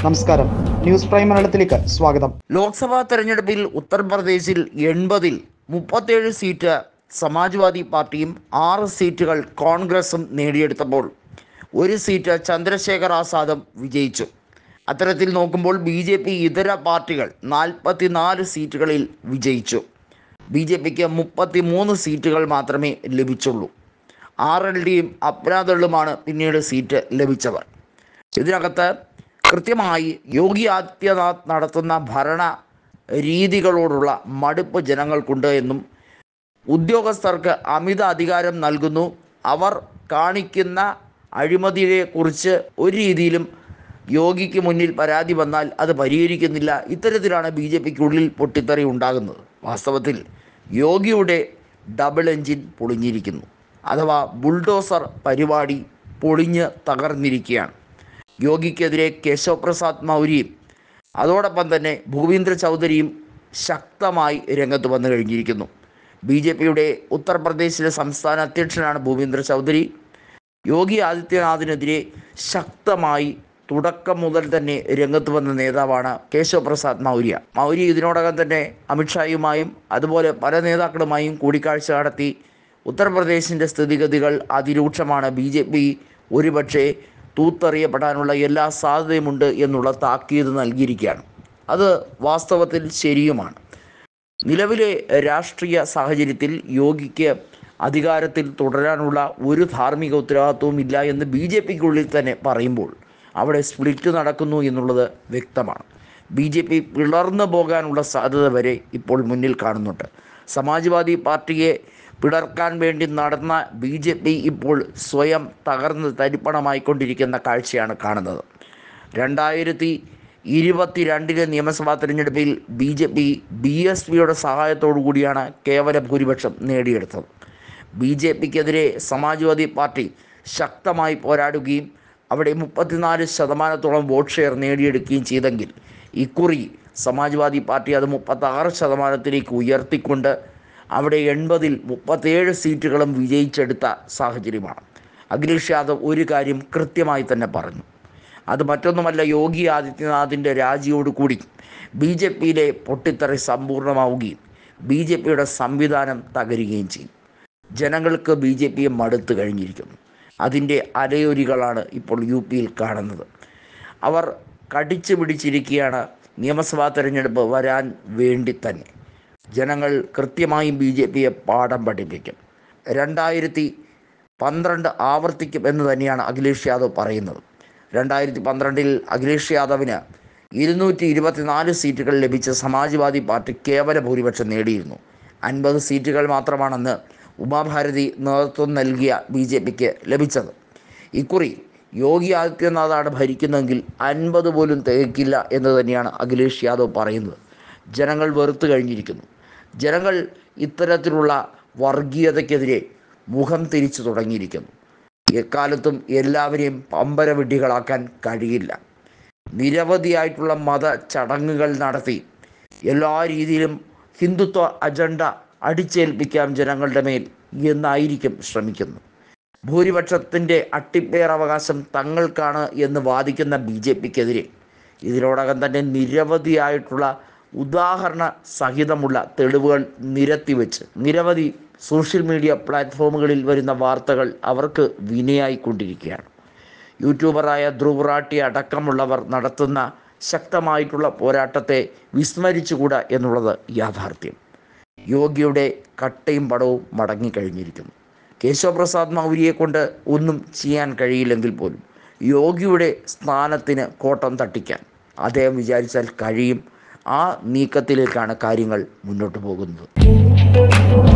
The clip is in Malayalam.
നമസ്കാരം, ന്യൂസ് പ്രൈം മലയാളത്തിലേക്ക് സ്വാഗതം. ലോക്സഭാ തെരഞ്ഞെടുപ്പിൽ ഉത്തർപ്രദേശിൽ 80-ൽ 37 സീറ്റ് സമാജ്വാദി പാർട്ടിയും 6 സീറ്റുകൾ കോൺഗ്രസും നേടിയെടുത്തപ്പോൾ ഒരു സീറ്റ് ചന്ദ്രശേഖർ ആസാദും വിജയിച്ചു. അത്തരത്തിൽ നോക്കുമ്പോൾ BJP ഇതര പാർട്ടികൾ 44 സീറ്റുകളിൽ വിജയിച്ചു. BJPക്ക് 33 സീറ്റുകൾ മാത്രമേ ലഭിച്ചുള്ളൂ. RLDയും അപ്നാദളുമാണ് പിന്നീട് സീറ്റ് ലഭിച്ചവർ. ഇതിനകത്ത് കൃത്യമായി യോഗി ആദിത്യനാഥ് നടത്തുന്ന ഭരണ രീതികളോടുള്ള മടുപ്പ് ജനങ്ങൾക്കുണ്ട് എന്നും ഉദ്യോഗസ്ഥർക്ക് അമിത അധികാരം നൽകുന്നു, അവർ കാണിക്കുന്ന അഴിമതിയെക്കുറിച്ച് ഒരു രീതിയിലും യോഗിക്ക് മുന്നിൽ പരാതി വന്നാൽ അത് പരിഹരിക്കുന്നില്ല, ഇത്തരത്തിലാണ് BJPക്കുള്ളിൽ പൊട്ടിത്തെറി ഉണ്ടാകുന്നത്. വാസ്തവത്തിൽ യോഗിയുടെ ഡബിൾ എൻജിൻ പൊളിഞ്ഞിരിക്കുന്നു, അഥവാ ബുൾഡോസർ പരിപാടി പൊളിഞ്ഞ് തകർന്നിരിക്കുകയാണ്. യോഗിക്കെതിരെ കേശവ് പ്രസാദ് മൗര്യയും അതോടൊപ്പം തന്നെ ഭൂപീന്ദ്ര ചൗധരിയും ശക്തമായി രംഗത്ത് വന്നു കഴിഞ്ഞിരിക്കുന്നു. BJPയുടെ ഉത്തർപ്രദേശിലെ സംസ്ഥാന അധ്യക്ഷനാണ് ഭൂപീന്ദ്ര ചൗധരി. യോഗി ആദിത്യനാഥിനെതിരെ ശക്തമായി തുടക്കം മുതൽ തന്നെ രംഗത്ത് വന്ന നേതാവാണ് കേശവ് പ്രസാദ് മൗര്യ. ഇതിനോടകം തന്നെ അമിത്ഷായുമായും അതുപോലെ പല നേതാക്കളുമായും കൂടിക്കാഴ്ച നടത്തി ഉത്തർപ്രദേശിൻ്റെ സ്ഥിതിഗതികൾ അതിരൂക്ഷമാണ്, BJP ഒരുപക്ഷെ തൂത്തെറിയപ്പെടാനുള്ള എല്ലാ സാധ്യതയുമുണ്ട് എന്നുള്ള താക്കീത് നൽകിയിരിക്കുകയാണ്. അത് വാസ്തവത്തിൽ ശരിയുമാണ്. നിലവിലെ രാഷ്ട്രീയ സാഹചര്യത്തിൽ യോഗിക്ക് അധികാരത്തിൽ തുടരാനുള്ള ഒരു ധാർമ്മിക ഉത്തരവാദിത്വവും ഇല്ല എന്ന് BJPക്കുള്ളിൽ തന്നെ പറയുമ്പോൾ അവിടെ സ്പ്ലിറ്റ് നടക്കുന്നു എന്നുള്ളത് വ്യക്തമാണ്. BJP പിളർന്നു പോകാനുള്ള സാധ്യത വരെ ഇപ്പോൾ മുന്നിൽ കാണുന്നുണ്ട്. സമാജ്വാദി പാർട്ടിയെ പിളർക്കാൻ വേണ്ടി നടന്ന BJP ഇപ്പോൾ സ്വയം തകർന്ന് തരിപ്പണമായിക്കൊണ്ടിരിക്കുന്ന കാഴ്ചയാണ് കാണുന്നത്. 2022 നിയമസഭാ തെരഞ്ഞെടുപ്പിൽ BJP BSPയുടെ സഹായത്തോടു കൂടിയാണ് കേവല ഭൂരിപക്ഷം നേടിയെടുത്തത്. BJPക്കെതിരെ സമാജ്വാദി പാർട്ടി ശക്തമായി പോരാടുകയും അവിടെ 34% വോട്ട് ഷെയർ നേടിയെടുക്കുകയും ചെയ്തെങ്കിൽ ഇക്കുറി സമാജ്വാദി പാർട്ടി അത് 36% ഉയർത്തിക്കൊണ്ട് അവിടെ 80-ൽ 37 സീറ്റുകളും വിജയിച്ചെടുത്ത സാഹചര്യമാണ്. അഖിലേഷ് യാദവ് ഒരു കാര്യം കൃത്യമായി തന്നെ പറഞ്ഞു, അത് മറ്റൊന്നുമല്ല, യോഗി ആദിത്യനാഥിൻ്റെ രാജിയോടുകൂടി BJPയിലെ പൊട്ടിത്തെറി സമ്പൂർണ്ണമാവുകയും BJPയുടെ സംവിധാനം തകരുകയും ചെയ്യും. ജനങ്ങൾക്ക് BJPയെ മടുത്തു കഴിഞ്ഞിരിക്കുന്നു. അതിൻ്റെ അലയൊലികളാണ് ഇപ്പോൾ UPയിൽ കാണുന്നത്. അവർ കടിച്ചു പിടിച്ചിരിക്കുകയാണ്. നിയമസഭാ തെരഞ്ഞെടുപ്പ് വരാൻ വേണ്ടി തന്നെ ജനങ്ങൾ കൃത്യമായും BJPയെ പാഠം പഠിപ്പിക്കും. 2012 ആവർത്തിക്കും എന്ന് തന്നെയാണ് അഖിലേഷ് യാദവ് പറയുന്നത്. 2012 അഖിലേഷ് യാദവിന് 224 സീറ്റുകൾ ലഭിച്ച സമാജ്വാദി പാർട്ടി കേവല ഭൂരിപക്ഷം നേടിയിരുന്നു. 50 സീറ്റുകൾ മാത്രമാണെന്ന് ഉമാഭാരതി നേതൃത്വം നൽകിയ BJPക്ക് ലഭിച്ചത്. ഇക്കുറി യോഗി ആദിത്യനാഥാണ് ഭരിക്കുന്നതെങ്കിൽ 50 പോലും തികക്കില്ല എന്ന് തന്നെയാണ് അഖിലേഷ് യാദവ് പറയുന്നത്. ജനങ്ങൾ വെറുത്തു കഴിഞ്ഞിരിക്കുന്നു. ജനങ്ങൾ ഇത്തരത്തിലുള്ള വർഗീയതയ്ക്കെതിരെ മുഖം തിരിച്ചു തുടങ്ങിയിരിക്കുന്നു. എക്കാലത്തും എല്ലാവരെയും പമ്പര വിഡ്ഢികളാക്കാൻ കഴിയില്ല. നിരവധിയായിട്ടുള്ള മത ചടങ്ങുകൾ നടത്തി എല്ലാ രീതിയിലും ഹിന്ദുത്വ അജണ്ട അടിച്ചേൽപ്പിക്കാം ജനങ്ങളുടെ മേൽ എന്നായിരിക്കും ശ്രമിക്കുന്നത്. ഭൂരിപക്ഷത്തിൻ്റെ അട്ടിപ്പേറവകാശം തങ്ങൾക്കാണ് എന്ന് വാദിക്കുന്ന BJPക്കെതിരെ ഇതിനോടകം തന്നെ നിരവധിയായിട്ടുള്ള ഉദാഹരണ സഹിതമുള്ള തെളിവുകൾ നിരത്തിവെച്ച് നിരവധി സോഷ്യൽ മീഡിയ പ്ലാറ്റ്ഫോമുകളിൽ വരുന്ന വാർത്തകൾ അവർക്ക് വിനയായിക്കൊണ്ടിരിക്കുകയാണ്. യൂട്യൂബറായ ധ്രുവ് റാട്ടി അടക്കമുള്ളവർ നടത്തുന്ന ശക്തമായിട്ടുള്ള പോരാട്ടത്തെ വിസ്മരിച്ചുകൂടാ എന്നുള്ളത് യാഥാർത്ഥ്യം. യോഗിയുടെ കട്ടയും പടവും മടങ്ങിക്കഴിഞ്ഞിരിക്കുന്നു. കേശവ് പ്രസാദ് മൗര്യയെ കൊണ്ട് ഒന്നും ചെയ്യാൻ കഴിയില്ലെങ്കിൽ പോലും യോഗിയുടെ സ്ഥാനത്തിന് കോട്ടം തട്ടിക്കാൻ അദ്ദേഹം വിചാരിച്ചാൽ കഴിയും. ആ നീക്കത്തിലേക്കാണ് കാര്യങ്ങൾ മുന്നോട്ട് പോകുന്നത്.